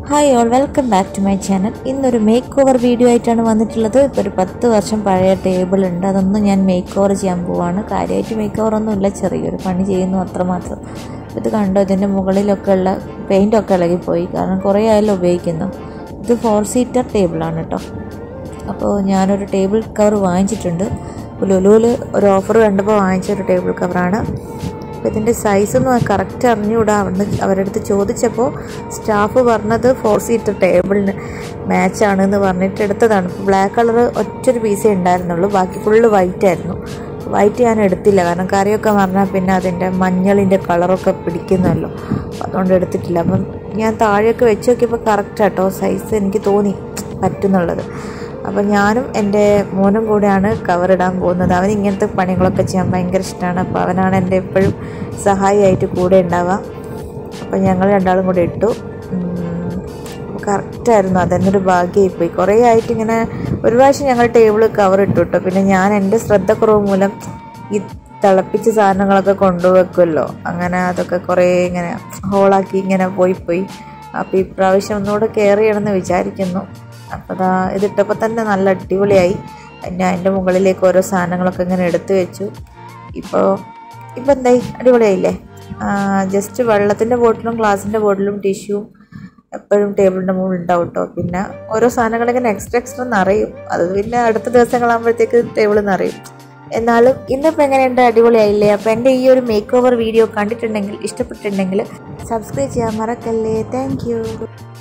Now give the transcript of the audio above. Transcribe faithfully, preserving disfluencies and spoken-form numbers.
Hi all, welcome back to my channel. ഇന്നൊരു makeover video ആയിട്ടാണ് വന്നിട്ടുള്ളത്. ഇപ്പോൾ ഒരു പത്ത് വർഷം പഴയ ടേബിൾ ഉണ്ട്, അതൊന്നും ഞാൻ മേക്ക് ഓവർ ചെയ്യാൻ പോവാണ്. കാര്യമായിട്ട് മേക്ക് ഓവർ ഒന്നുമില്ല, ചെറിയൊരു പണി ചെയ്യുന്നു അത്രമാത്രം. ഇത് കണ്ടോ, ഇതിൻ്റെ മുകളിലൊക്കെ ഉള്ള പെയിൻ്റൊക്കെ ഇളകിപ്പോയി, കാരണം കുറേ ആയാലും ഉപയോഗിക്കുന്നു. ഇത് ഫോർ സീറ്റർ ടേബിളാണ് കേട്ടോ. അപ്പോൾ ഞാനൊരു ടേബിൾ കവർ വാങ്ങിച്ചിട്ടുണ്ട്. ലുലുവിൽ ഒരു ഓഫർ കണ്ടപ്പോൾ വാങ്ങിച്ച ഒരു ടേബിൾ കവറാണ്. അപ്പോൾ ഇതിൻ്റെ സൈസൊന്നും കറക്റ്റ് അറിഞ്ഞുകൂടാ. അവിടുന്ന് അവരുടെ അടുത്ത് ചോദിച്ചപ്പോൾ സ്റ്റാഫ് പറഞ്ഞത് ഫോർ സീറ്റർ ടേബിളിന് മാച്ചാണെന്ന് പറഞ്ഞിട്ട് എടുത്തതാണ്. ഇപ്പോൾ ബ്ലാക്ക് കളർ ഒറ്റൊരു പീസേ ഉണ്ടായിരുന്നുള്ളൂ, ബാക്കി ഫുള്ള് വൈറ്റ് ആയിരുന്നു. വൈറ്റ് ഞാൻ എടുത്തില്ല, കാരണം കറിയൊക്കെ പറഞ്ഞാൽ പിന്നെ അതിൻ്റെ മഞ്ഞളിൻ്റെ കളറൊക്കെ പിടിക്കുന്നല്ലോ, അതുകൊണ്ട് എടുത്തിട്ടില്ല. അപ്പം ഞാൻ താഴെയൊക്കെ വെച്ച് നോക്കിയപ്പോൾ കറക്റ്റ് ആട്ടോ സൈസ് എനിക്ക് തോന്നി പറ്റുന്നുള്ളത്. അപ്പം ഞാനും എൻ്റെ മോനും കൂടെയാണ് കവറിടാൻ പോകുന്നത്. അവൻ ഇങ്ങനത്തെ പണികളൊക്കെ ചെയ്യാൻ ഭയങ്കര ഇഷ്ടമാണ്. അപ്പോൾ അവനാണ് എൻ്റെ എപ്പോഴും സഹായിയായിട്ട് കൂടെ ഉണ്ടാവുക. അപ്പം ഞങ്ങൾ രണ്ടാളും കൂടെ ഇട്ടു. കറക്റ്റായിരുന്നു, അതെന്നൊരു ഭാഗ്യമായിപ്പോയി. കുറേ ആയിട്ട് ഇങ്ങനെ ഒരു പ്രാവശ്യം ഞങ്ങൾ ടേബിൾ കവർ ഇട്ടു കേട്ടോ. പിന്നെ ഞാൻ എൻ്റെ ശ്രദ്ധക്കുറവ് മൂലം ഈ തിളപ്പിച്ച സാധനങ്ങളൊക്കെ കൊണ്ടുവെക്കുമല്ലോ, അങ്ങനെ അതൊക്കെ കുറേ ഇങ്ങനെ ഹോളാക്കി ഇങ്ങനെ പോയി പോയി അപ്പോൾ ഈ പ്രാവശ്യം ഒന്നുകൂടെ കെയർ ചെയ്യണമെന്ന് വിചാരിക്കുന്നു. അപ്പോൾ അതാ ഇതിട്ടപ്പോൾ തന്നെ നല്ല അടിപൊളിയായി. ഞാൻ അതിൻ്റെ മുകളിലേക്ക് ഓരോ സാധനങ്ങളൊക്കെ ഇങ്ങനെ എടുത്തു വെച്ചു. ഇപ്പോൾ ഇപ്പോൾ എന്തായി, അടിപൊളിയായില്ലേ? ജസ്റ്റ് വെള്ളത്തിൻ്റെ ബോട്ടിലും ഗ്ലാസിൻ്റെ ബോട്ടിലും ടിഷ്യൂവും എപ്പോഴും ടേബിളിൻ്റെ മുകളിൽ ഉണ്ടാവും കേട്ടോ. പിന്നെ ഓരോ സാധനങ്ങളിങ്ങനെ എക്സ്ട്രാ എക്സ്ട്രാ നിറയും, അത് പിന്നെ അടുത്ത ദിവസങ്ങളാകുമ്പോഴത്തേക്ക് ടേബിൾ നിറയും. എന്നാലും ഇന്നിപ്പോൾ എങ്ങനെയുണ്ട്, അടിപൊളിയായില്ലേ? അപ്പോൾ എൻ്റെ ഈ ഒരു മേക്ക് ഓവർ വീഡിയോ കണ്ടിട്ടുണ്ടെങ്കിൽ, ഇഷ്ടപ്പെട്ടിട്ടുണ്ടെങ്കിൽ സബ്സ്ക്രൈബ് ചെയ്യാൻ മറക്കല്ലേ. Thank U.